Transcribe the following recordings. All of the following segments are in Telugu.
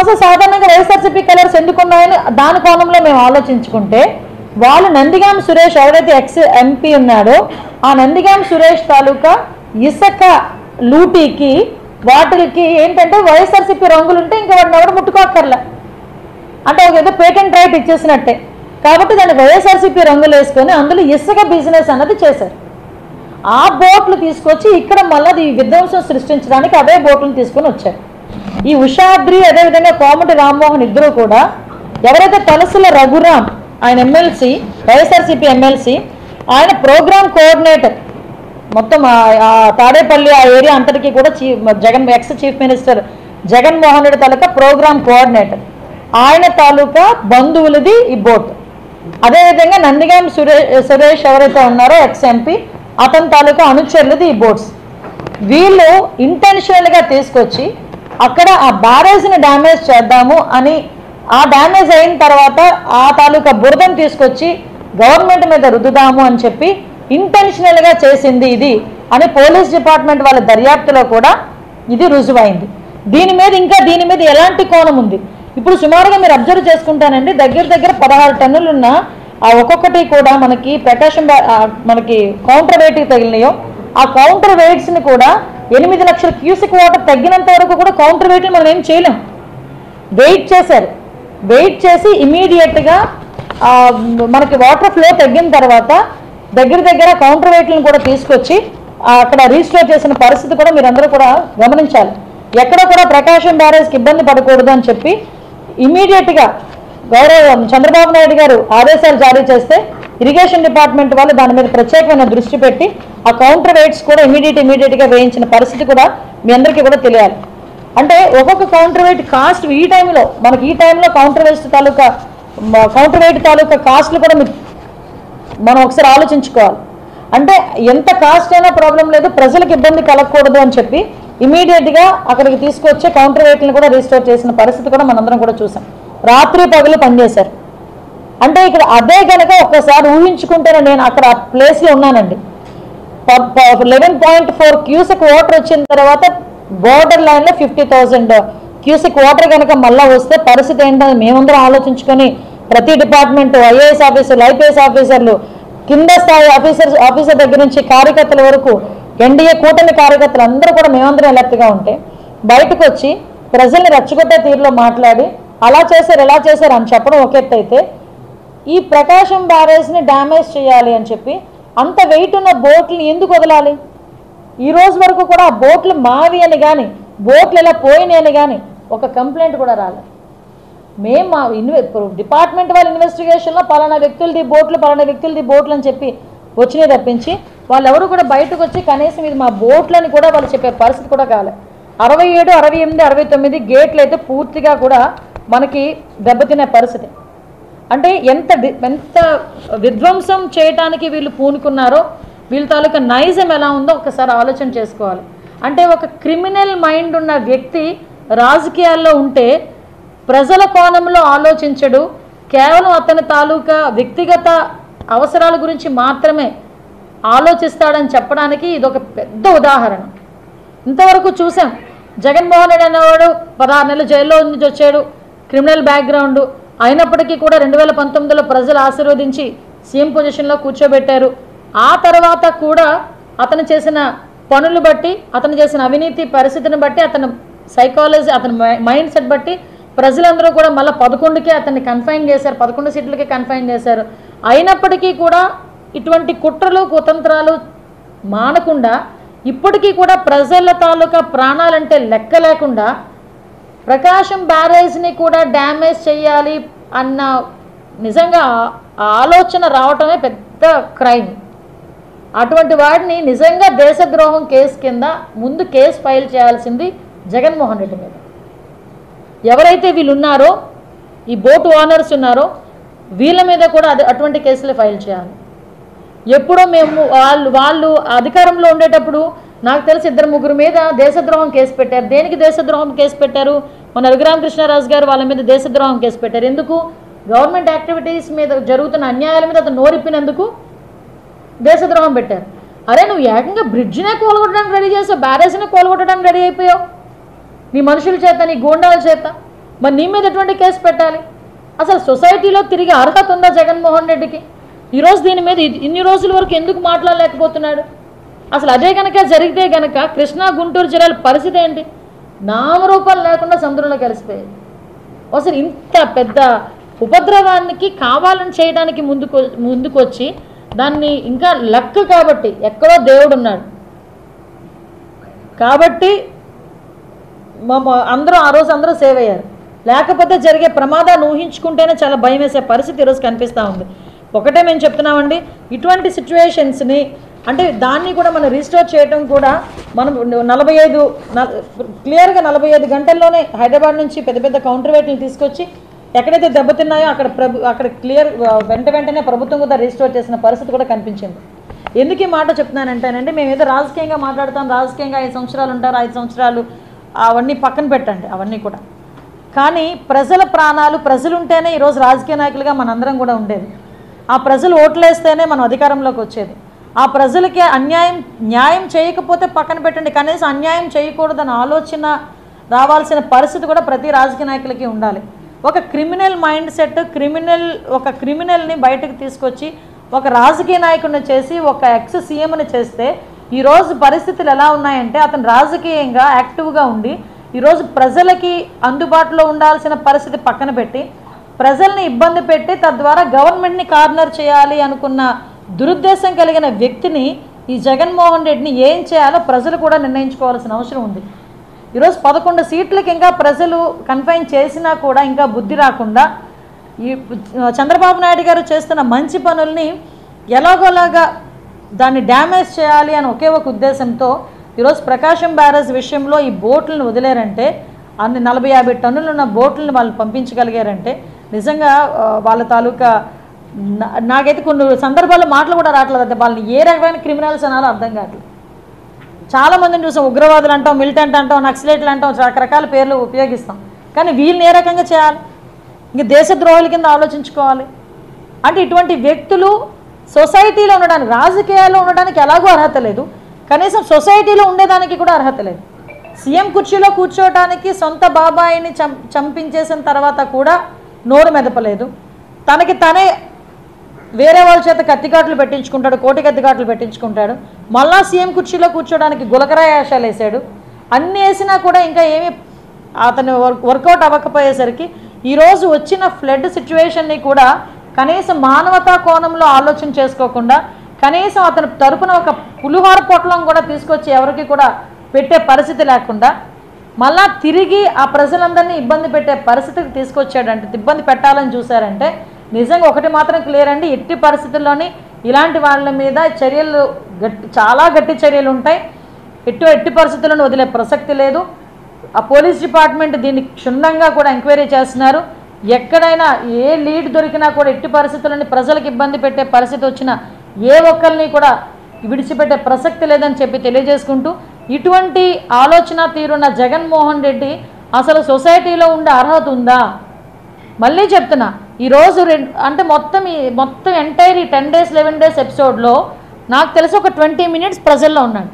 అసలు సాధారణంగా వైఎస్ఆర్సీపీ కలర్స్ ఎందుకున్నాయని దాని కోణంలో మేము ఆలోచించుకుంటే, వాళ్ళు నందిగాం సురేష్ ఎవరైతే ఎక్స్ ఎంపీ ఉన్నాడో ఆ నందిగాం సురేష్ తాలూకా ఇసుక లూటీకి వాటికి ఏంటంటే వైఎస్ఆర్సీపీ రంగులు ఉంటే ఇంకా వాటిని ఎవరు ముట్టుకోక్కర్లే, అంటే ఒక ఏదో పేటెంట్ రైట్ ఇచ్చేసినట్టే. కాబట్టి దాన్ని వైఎస్ఆర్సీపీ రంగులు వేసుకొని అందులో ఇసుక బిజినెస్ అన్నది చేశారు. ఆ బోట్లు తీసుకొచ్చి ఇక్కడ మళ్ళీ ఈ విధ్వంసం సృష్టించడానికి అదే బోట్లను తీసుకొని వచ్చారు. ఈ ఉషాద్రి అదేవిధంగా కోమటి రామ్మోహన్ ఇద్దరు కూడా ఎవరైతే తలసుల రఘురామ్ ఆయన ఎమ్మెల్సీ వైఎస్ఆర్సీపీ ఎమ్మెల్సీ, ఆయన ప్రోగ్రామ్ కోఆర్డినేటర్ మొత్తం తాడేపల్లి ఆ ఏరియా అంతటికీ కూడా ex chief minister Jaganmohan Reddy తాలూకా ప్రోగ్రామ్ కోఆర్డినేటర్, ఆయన తాలూకా బంధువులది ఈ బోట్. అదేవిధంగా నందిగాం సురేష్ ఎవరైతే ఉన్నారో ఎక్స్ ఎంపీ అతని తాలూకా అనుచరులది ఈ బోట్స్. వీళ్ళు ఇంటెన్షనల్గా తీసుకొచ్చి అక్కడ ఆ బ్యారేజ్ని డ్యామేజ్ చేద్దాము అని, ఆ డ్యామేజ్ అయిన తర్వాత ఆ తాలూకా బురదను తీసుకొచ్చి గవర్నమెంట్ మీద రుద్దుదాము అని చెప్పి ఇంటెన్షనల్గా చేసింది ఇది అని పోలీస్ డిపార్ట్మెంట్ వాళ్ళ దర్యాప్తులో కూడా ఇది రుజువైంది. దీని మీద ఎలాంటి కోణం ఉంది? ఇప్పుడు సుమారుగా మీరు అబ్జర్వ్ చేసుకుంటానండి, దగ్గర 16 టన్నులున్న ఆ ఒక్కొక్కటి కూడా మనకి ప్రకాశం మనకి కౌంటర్ వెయిట్కి తగిలినాయో ఆ కౌంటర్ వెయిట్స్ని కూడా 8 లక్షల క్యూసిక్ వాటర్ తగ్గినంత వరకు కూడా కౌంటర్ వెయిట్ని మనం ఏం చేయలేం. వెయిట్ చేశారు, వెయిట్ చేసి ఇమీడియట్గా మనకి వాటర్ ఫ్లో తగ్గిన తర్వాత దగ్గర కౌంటర్ వెయిట్లను కూడా తీసుకొచ్చి అక్కడ రీస్టోర్ చేసిన పరిస్థితి కూడా మీరందరూ కూడా గమనించాలి. ఎక్కడ కూడా ప్రకాశం బ్యారేజ్కి ఇబ్బంది పడకూడదు అని చెప్పి ఇమీడియట్గా గౌరవ చంద్రబాబు నాయుడు గారు ఆదేశాలు జారీ చేస్తే ఇరిగేషన్ డిపార్ట్మెంట్ వాళ్ళు దాని మీద ప్రత్యేకమైన దృష్టి పెట్టి ఆ కౌంటర్ వెయిట్స్ కూడా ఇమీడియట్గా వేయించిన పరిస్థితి కూడా మీ అందరికీ కూడా తెలియాలి. అంటే ఒక్కొక్క కౌంటర్ వెయిట్ కాస్ట్ ఈ టైంలో కౌంటర్ వెయిట్ తాలూకా కాస్ట్లు కూడా మనం ఒకసారి ఆలోచించుకోవాలి. అంటే ఎంత కాస్ట్ అయినా ప్రాబ్లం లేదు, ప్రజలకు ఇబ్బంది కలగకూడదు అని చెప్పి ఇమీడియట్గా అక్కడికి తీసుకొచ్చే కౌంటర్ వెయిట్లను కూడా రీస్టోర్ చేసిన పరిస్థితి కూడా మనందరం కూడా చూసాం. రాత్రి పగలు పనిచేశారు. అంటే ఇక్కడ అదే కనుక ఒక్కసారి ఊహించుకుంటేనే, నేను అక్కడ ఆ ప్లేస్లో ఉన్నానండి, 11.4 క్యూసిక్ వాటర్ వచ్చిన తర్వాత బోర్డర్ లైన్లో 50,000 క్యూసిక్ వాటర్ కనుక మళ్ళీ వస్తే పరిస్థితి ఏంటని మేమందరం ఆలోచించుకొని ప్రతి డిపార్ట్మెంట్ ఐఏఎస్ ఆఫీసర్లు, ఐపీఎస్ ఆఫీసర్లు, కింద స్థాయి ఆఫీసర్ దగ్గర నుంచి కార్యకర్తల వరకు ఎన్డీఏ కూటమి కార్యకర్తలు అందరూ కూడా మేమందరం ఎలర్ట్గా ఉంటే బయటకు వచ్చి ప్రజల్ని రెచ్చగొట్టే తీరులో మాట్లాడి అలా చేశారు ఇలా చేశారు అని చెప్పడం ఒక ఎత్తు అయితే, ఈ ప్రకాశం బ్యారేజ్ని డ్యామేజ్ చేయాలి అని చెప్పి అంత వెయిట్ ఉన్న బోట్లని ఎందుకు వదలాలి? ఈ రోజు వరకు కూడా ఆ బోట్లు మావి అని కానీ బోట్లు ఇలా పోయినాయి అని కానీ ఒక కంప్లైంట్ కూడా రాలేదు. మేము మా డిపార్ట్మెంట్ వాళ్ళ ఇన్వెస్టిగేషన్లో పలానా వ్యక్తులది బోట్లు అని చెప్పి వచ్చినాయి తప్పించి వాళ్ళు ఎవరు కూడా బయటకు వచ్చి కనీసం ఇది మా బోట్లని కూడా వాళ్ళు చెప్పే పరిస్థితి కూడా కాలేదు. 67, 68, 69 గేట్లు అయితే పూర్తిగా కూడా మనకి దెబ్బతినే పరిస్థితి. అంటే ఎంత విధ్వంసం చేయటానికి వీళ్ళు పూనుకున్నారో, వీళ్ళ తాలూకా నైజం ఎలా ఉందో ఒకసారి ఆలోచన చేసుకోవాలి. అంటే ఒక క్రిమినల్ మైండ్ ఉన్న వ్యక్తి రాజకీయాల్లో ఉంటే ప్రజల కోణంలో ఆలోచించడు, కేవలం అతని తాలూకా వ్యక్తిగత అవసరాల గురించి మాత్రమే ఆలోచిస్తాడని చెప్పడానికి ఇదొక పెద్ద ఉదాహరణ. ఇంతవరకు చూసాం, జగన్మోహన్ రెడ్డి అనేవాడు 16 నెలలు జైల్లో నుంచి వచ్చాడు, క్రిమినల్ బ్యాక్గ్రౌండ్ అయినప్పటికీ కూడా 2019లో ప్రజలు ఆశీర్వదించి సీఎం పొజిషన్లో కూర్చోబెట్టారు. ఆ తర్వాత కూడా అతను చేసిన పనులు బట్టి, అతను చేసిన అవినీతి పరిస్థితిని బట్టి, అతని సైకాలజీ, అతని మైండ్ సెట్ బట్టి ప్రజలందరూ కూడా మళ్ళీ 11కి అతన్ని కన్ఫైన్ చేశారు, 11 సీట్లకి కన్ఫైన్ చేశారు. అయినప్పటికీ కూడా ఇటువంటి కుట్రలు కుతంత్రాలు మానకుండా ఇప్పటికీ కూడా ప్రజల తాలూకా ప్రాణాలంటే లెక్క లేకుండా ప్రకాశం బ్యారేజ్ని కూడా డ్యామేజ్ చేయాలి అన్న నిజంగా ఆలోచన రావటమే పెద్ద క్రైమ్. అటువంటి వాడిని నిజంగా దేశద్రోహం కేసు కింద ముందు కేసు ఫైల్ చేయాల్సింది జగన్మోహన్ రెడ్డి మీద. ఎవరైతే వీళ్ళు ఉన్నారో, ఈ బోటు ఓనర్స్ ఉన్నారో వీళ్ళ మీద కూడా అటువంటి కేసులు ఫైల్ చేయాలి. ఎప్పుడో మేము వాళ్ళు అధికారంలో ఉండేటప్పుడు నాకు తెలిసి 2-3 మీద దేశద్రోహం కేసు పెట్టారు. దేనికి దేశద్రోహం కేసు పెట్టారు? మన రఘురామకృష్ణరాజు గారు వాళ్ళ మీద దేశద్రోహం కేసు పెట్టారు. ఎందుకు? గవర్నమెంట్ యాక్టివిటీస్ మీద జరుగుతున్న అన్యాయాల మీద అతను నోరిప్పినందుకు దేశద్రోహం పెట్టారు. అరే నువ్వు ఏకంగా బ్రిడ్జినే కూలగొట్టడానికి రెడీ చేసావు, బ్యారేజ్నే కూలగొట్టడానికి రెడీ అయిపోయావు నీ మనుషుల చేత, నీ గూండాల చేత. మరి నీ మీద ఎటువంటి కేసు పెట్టాలి? అసలు సొసైటీలో తిరిగి అర్హత ఉందా జగన్మోహన్ రెడ్డికి? ఈరోజు దీని మీద ఇన్ని రోజుల వరకు ఎందుకు మాట్లాడలేకపోతున్నాడు? అసలు అదే కనుక జరిగితే కనుక కృష్ణా గుంటూరు జిల్లాల పరిస్థితి ఏంటి? నామరూపాలు లేకుండా సముద్రంలో కలిసిపోయాయి. అసలు ఇంత పెద్ద ఉపద్రవానికి కావాలని చేయడానికి ముందుకొచ్చి దాన్ని ఇంకా లక్ కాబట్టి ఎక్కడో దేవుడు ఉన్నాడు కాబట్టి అందరూ ఆ రోజు అందరూ సేవ్ అయ్యారు. లేకపోతే జరిగే ప్రమాదాన్ని ఊహించుకుంటేనే చాలా భయం వేసే పరిస్థితి ఈరోజు కనిపిస్తూ ఉంది. ఒకటే మేము చెప్తున్నామండి, ఇటువంటి సిచ్యువేషన్స్ని అంటే దాన్ని కూడా మనం రీస్టోర్ చేయడం కూడా మనం 45 గంటల్లోనే హైదరాబాద్ నుంచి పెద్ద పెద్ద కౌంటర్ వెయిట్లను తీసుకొచ్చి ఎక్కడైతే దెబ్బతిన్నాయో అక్కడ క్లియర్ వెంటనే ప్రభుత్వం కూడా రీస్టోర్ చేసిన పరిస్థితి కూడా కనిపించింది. ఎందుకు ఈ మాట చెప్తున్నానంటేనండి, మేము ఏదో రాజకీయంగా మాట్లాడతాం, రాజకీయంగా 5 సంవత్సరాలు ఉంటారు, 5 సంవత్సరాలు అవన్నీ పక్కన పెట్టండి, అవన్నీ కూడా. కానీ ప్రజల ప్రాణాలు, ప్రజలు ఉంటేనే ఈరోజు రాజకీయ నాయకులుగా మనందరం కూడా ఉండేది. ఆ ప్రజలు ఓట్లేస్తేనే మనం అధికారంలోకి వచ్చేది. ఆ ప్రజలకి న్యాయం చేయకపోతే పక్కన పెట్టండి, కనీసం అన్యాయం చేయకూడదన్న ఆలోచన రావాల్సిన పరిస్థితి కూడా ప్రతి రాజకీయ నాయకులకి ఉండాలి. ఒక క్రిమినల్ మైండ్ సెట్, ఒక క్రిమినల్ని బయటకు తీసుకొచ్చి ఒక రాజకీయ నాయకుడిని చేసి ఒక ఎక్స్ సీఎంని చేస్తే ఈరోజు పరిస్థితులు ఎలా ఉన్నాయంటే అతను రాజకీయంగా యాక్టివ్గా ఉండి ఈరోజు ప్రజలకి అందుబాటులో ఉండాల్సిన పరిస్థితి పక్కన పెట్టి ప్రజల్ని ఇబ్బంది పెట్టి తద్వారా గవర్నమెంట్ని కార్నర్ చేయాలి అనుకున్న దురుద్దేశం కలిగిన వ్యక్తిని ఈ జగన్మోహన్ రెడ్డిని ఏం చేయాలో ప్రజలు కూడా నిర్ణయించుకోవాల్సిన అవసరం ఉంది. ఈరోజు 11 సీట్లకి ఇంకా ప్రజలు కన్ఫైన్ చేసినా కూడా ఇంకా బుద్ధి రాకుండా ఈ చంద్రబాబు నాయుడు గారు చేస్తున్న మంచి పనుల్ని ఎలాగోలాగా దాన్ని డ్యామేజ్ చేయాలి అని ఒకే ఒక ఉద్దేశంతో ఈరోజు ప్రకాశం బ్యారేజ్ విషయంలో ఈ బోట్లను వదిలేరంటే, అన్ని 40-50 టన్నులు ఉన్న బోట్లను వాళ్ళు పంపించగలిగారంటే నిజంగా వాళ్ళ తాలూకా నాకైతే కొన్ని సందర్భాల్లో మాటలు కూడా రావట్లేదు. వాళ్ళని ఏ రకమైన క్రిమినల్స్ అనాలో అర్థం కావట్లేదు. చాలామందిని చూసాం, ఉగ్రవాదులు అంటాం, మిలిటెంట్ అంటాం, నక్సలైట్లు అంటాం, రకరకాల పేర్లు ఉపయోగిస్తాం. కానీ వీళ్ళని ఏ రకంగా చేయాలి? ఇంక దేశద్రోహుల కింద ఆలోచించుకోవాలి. అంటే ఇటువంటి వ్యక్తులు సొసైటీలో ఉండడానికి, రాజకీయాల్లో ఉండడానికి ఎలాగో అర్హత లేదు, కనీసం సొసైటీలో ఉండేదానికి కూడా అర్హత లేదు. సీఎం కుర్చీలో కూర్చోవడానికి సొంత బాబాయిని చంపించేసిన తర్వాత కూడా నోరు మెదపలేదు. తనకి తనే వేరే వాళ్ళ చేత కత్తికాట్లు పెట్టించుకుంటాడు, కోటి కత్తికాట్లు పెట్టించుకుంటాడు. మళ్ళా సీఎం కుర్చీలో కూర్చోడానికి గులకరాయ వేషాలు వేసాడు. అన్నీ వేసినా కూడా ఇంకా ఏమీ అతను వర్కౌట్ అవ్వకపోయేసరికి ఈరోజు వచ్చిన ఫ్లడ్ సిచ్యువేషన్ని కూడా కనీసం మానవతా కోణంలో ఆలోచన చేసుకోకుండా కనీసం అతని తరపున ఒక పులిహోర పొట్లం కూడా తీసుకొచ్చి ఎవరికి కూడా పెట్టే పరిస్థితి లేకుండా మళ్ళా తిరిగి ఆ ప్రజలందరినీ ఇబ్బంది పెట్టే పరిస్థితికి తీసుకొచ్చాడంటే, ఇబ్బంది పెట్టాలని చూశారంటే నిజంగా ఒకటి మాత్రం క్లియర్ అండి, ఎట్టి పరిస్థితుల్లోని ఇలాంటి వాళ్ళ మీద చర్యలు చాలా గట్టి చర్యలు ఉంటాయి. ఎట్టి పరిస్థితులను వదిలే ప్రసక్తి లేదు. ఆ పోలీస్ డిపార్ట్మెంట్ దీన్ని క్షుణ్ణంగా కూడా ఎంక్వైరీ చేస్తున్నారు. ఎక్కడైనా ఏ లీడ్ దొరికినా కూడా ఎట్టి పరిస్థితులని ప్రజలకు ఇబ్బంది పెట్టే పరిస్థితి వచ్చినా ఏ ఒక్కరిని కూడా విడిచిపెట్టే ప్రసక్తి లేదని చెప్పి తెలియజేసుకుంటూ, ఇటువంటి ఆలోచన తీరున్న జగన్మోహన్ రెడ్డి అసలు సొసైటీలో ఉండే అర్హత ఉందా? మళ్ళీ చెప్తున్నా, ఈరోజు అంటే మొత్తం ఎంటైర్ 10 days 11 days ఎపిసోడ్లో నాకు తెలిసి ఒక 20 minutes ప్రజల్లో ఉన్నాడు.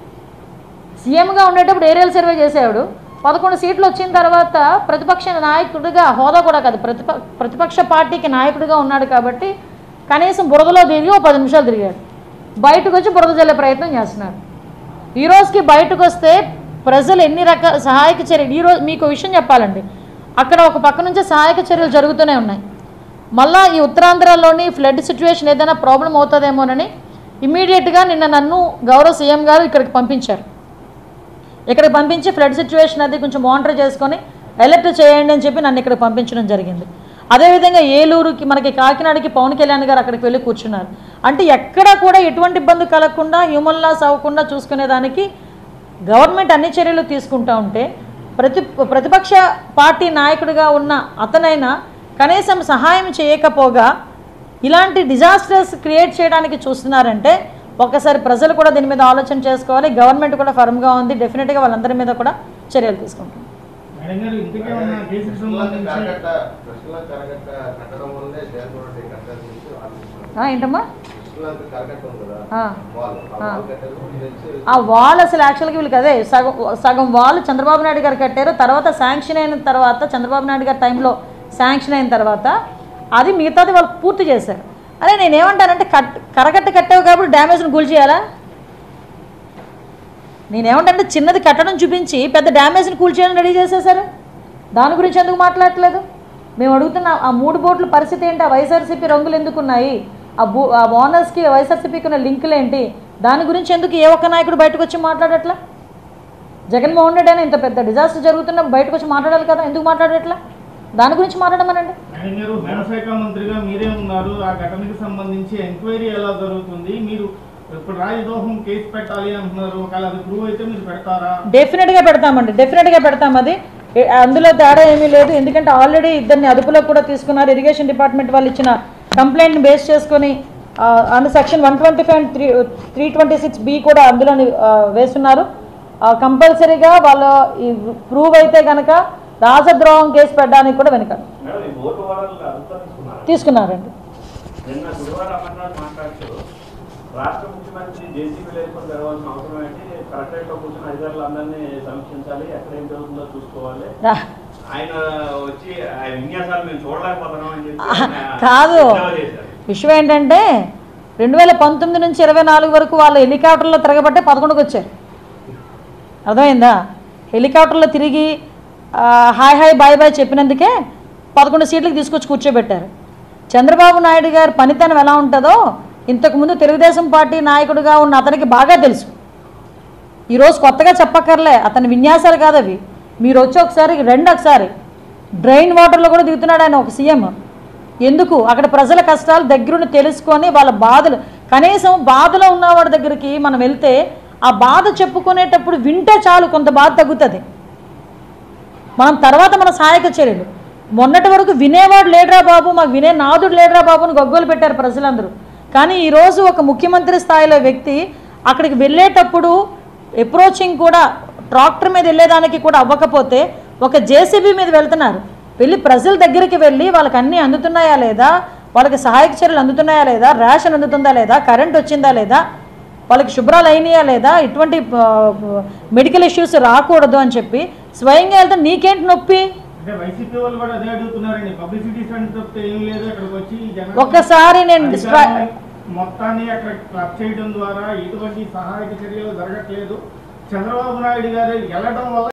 సీఎంగా ఉండేటప్పుడు ఏరియల్ సర్వే చేసేవాడు. 11 సీట్లు వచ్చిన తర్వాత ప్రతిపక్ష నాయకుడిగా హోదా కూడా కాదు, ప్రతిపక్ష పార్టీకి నాయకుడిగా ఉన్నాడు కాబట్టి కనీసం బురదలో తిరిగి 10 నిమిషాలు తిరిగాడు. బయటకు వచ్చి బురద జల్లే ప్రయత్నం చేస్తున్నాడు. ఈరోజుకి బయటకు వస్తే ప్రజలు ఎన్ని రకాల సహాయక చర్యలు, ఈరోజు మీకు విషయం చెప్పాలండి, అక్కడ ఒక పక్క నుంచి సహాయక చర్యలు జరుగుతూనే ఉన్నాయి. మళ్ళీ ఈ ఉత్తరాంధ్రలోని ఫ్లడ్ సిచ్యువేషన్ ఏదైనా ప్రాబ్లం అవుతుందేమోనని ఇమీడియట్గా నిన్న నన్ను గౌరవ సీఎం గారు ఇక్కడికి పంపించారు. ఇక్కడికి పంపించి ఫ్లడ్ సిచ్యువేషన్ అది కొంచెం మానిటర్ చేసుకొని అలర్ట్ చేయండి అని చెప్పి నన్ను ఇక్కడికి పంపించడం జరిగింది. అదేవిధంగా ఏలూరుకి, మనకి కాకినాడకి పవన్ కళ్యాణ్ గారు అక్కడికి వెళ్ళి కూర్చున్నారు. అంటే ఎక్కడ కూడా ఎటువంటి ఇబ్బంది కలగకుండా, హ్యూమన్ లాస్ అవ్వకుండా చూసుకునేదానికి గవర్నమెంట్ అన్ని చర్యలు తీసుకుంటూ ఉంటే ప్రతిపక్ష పార్టీ నాయకుడిగా ఉన్న అతనైనా కనీసం సహాయం చేయకపోగా ఇలాంటి డిజాస్టర్స్ క్రియేట్ చేయడానికి చూస్తున్నారంటే ఒకసారి ప్రజలు కూడా దీని మీద ఆలోచన చేసుకోవాలి. గవర్నమెంట్ కూడా ఫర్మ్గా ఉంది, డెఫినెట్గా వాళ్ళందరి మీద కూడా చర్యలు తీసుకుంటాం. ఏంటమ్మా? ఆ వాల్ అసలు యాక్చువల్గా వీళ్ళకి అదే సగం వాల్ చంద్రబాబు నాయుడు గారు కట్టారు. తర్వాత శాంక్షన్ అయిన తర్వాత చంద్రబాబు నాయుడు గారి టైంలో శాంక్షన్ అయిన తర్వాత అది మిగతాది వాళ్ళు పూర్తి చేశారు. అదే నేనేమంటానంటే కరకట్ట కట్టావు కాబట్టి డ్యామేజ్ని కూల్ చేయాలా? నేనేమంటే చిన్నది కట్టడం చూపించి పెద్ద డ్యామేజ్ని కూల్ చేయాలని రెడీ చేసేసారు. దాని గురించి ఎందుకు మాట్లాడట్లేదు? మేము అడుగుతున్న ఆ 3 బోట్ల పరిస్థితి ఏంటి? ఆ వైఎస్ఆర్సీపీ రంగులు ఎందుకున్నాయి? ఆ ఓనర్స్కి వైఎస్ఆర్సీపీకి ఉన్న లింకులు ఏంటి? దాని గురించి ఎందుకు ఏ ఒక్క నాయకుడు బయటకు వచ్చి మాట్లాడట్లా? జగన్మోహన్ రెడ్డి అయినా ఇంత పెద్ద డిజాస్టర్ జరుగుతున్నప్పుడు బయటకు వచ్చి మాట్లాడాలి కదా, ఎందుకు మాట్లాడట్లా? దాని గురించి మాట్లాడమనండి. మీరు హోంశాఖ మంత్రిగా మీరే ఉన్నారు, ఆ ఘటనకు సంబంధించి ఎంక్వైరీ ఎలా జరుగుతుంది? మీరు ఇప్పుడు రాజద్రోహం కేసు పెట్టాలి అంటున్నారు, ఒకవేళ అది ప్రూవ్ అయితే మీరు పెడతారా? డెఫినెట్గా పెడతామండి, డెఫినెట్గా పెడతాం. అది అందులో తేడా ఏమీ లేదు. ఎందుకంటే ఆల్రెడీ ఇద్దరిని అదుపులో కూడా తీసుకున్నారు. ఇరిగేషన్ డిపార్ట్మెంట్ వాళ్ళు ఇచ్చిన కంప్లైంట్ని బేస్ చేసుకొని అండ్ సెక్షన్ 125 and 326B కూడా అందులో వేస్తున్నారు. కంపల్సరీగా వాళ్ళు ప్రూవ్ అయితే కనుక రాజద్రోహం కేసు పెట్టడానికి కూడా వెనుకాడు తీసుకున్నారండి. రాష్ట్ర ముఖ్యమంత్రి జేసీబీ లేకుండా జరగాల్సిన అవసరం ఏంటి? కలెక్టరేట్లో కూర్చొని అధికారులందరినీ సమీక్షించాలి, ఎక్కడ ఏం జరుగుతుందో చూసుకోవాలి. ఆయన వచ్చి విన్యాసాలు మేము చూడలేకపోతున్నాం అని చెప్పి కాదు. విషయం ఏంటంటే 2019 నుంచి 24 వరకు వాళ్ళు హెలికాప్టర్లో తిరగబట్టే 11కి వచ్చారు. అర్థమైందా? హెలికాప్టర్లో తిరిగి హాయ్ హాయ్ బాయ్ బాయ్ చెప్పినందుకే 11 సీట్లకు తీసుకొచ్చి కూర్చోబెట్టారు. చంద్రబాబు నాయుడు గారి పనితనం ఎలా ఉంటుందో ఇంతకుముందు తెలుగుదేశం పార్టీ నాయకుడిగా ఉన్న అతనికి బాగా తెలుసు. ఈరోజు కొత్తగా చెప్పక్కర్లే, అతని విన్యాసాలు కాదు అవి. మీరు వచ్చి ఒకసారి ఒకసారి డ్రైన్ వాటర్లో కూడా దిగుతున్నాడు ఆయన ఒక సీఎం. ఎందుకు? అక్కడ ప్రజల కష్టాలు దగ్గరుండి తెలుసుకొని వాళ్ళ బాధలు, కనీసం బాధలో ఉన్నవాడి దగ్గరికి మనం వెళ్తే ఆ బాధ చెప్పుకునేటప్పుడు వింటే చాలు, కొంత బాధ తగ్గుతుంది. మనం తర్వాత మన సహాయక చర్యలు. మొన్నటి వరకు వినేవాడు లేడరా బాబు, మాకు వినే నాదుడు లేడరా బాబు అని గొగ్గోలు పెట్టారు ప్రజలందరూ. కానీ ఈరోజు ఒక ముఖ్యమంత్రి స్థాయిలో వ్యక్తి అక్కడికి వెళ్ళేటప్పుడు అప్రోచింగ్ కూడా ట్రాక్టర్ మీద వెళ్ళేదానికి కూడా అవ్వకపోతే ఒక జేసీబీ మీద వెళ్తున్నారు. వెళ్ళి ప్రజల దగ్గరికి వెళ్ళి వాళ్ళకి అన్నీ అందుతున్నాయా లేదా, వాళ్ళకి సహాయక చర్యలు అందుతున్నాయా లేదా, రేషన్ అందుతుందా లేదా, కరెంట్ వచ్చిందా లేదా, వాళ్ళకి శుభ్రాలు అయినాయా లేదా, ఇటువంటి మెడికల్ ఇష్యూస్ రాకూడదు అని చెప్పి స్వయంగా వెళ్తే నీకేంటి నొప్పి? ఒక్కసారి నేను మొత్తాన్ని అక్కడ క్లబ్ చేయడం ద్వారా ఎటువంటి సహాయక చర్యలు జరగట్లేదు. చంద్రబాబు నాయుడు గారు వెళ్ళడం వల్ల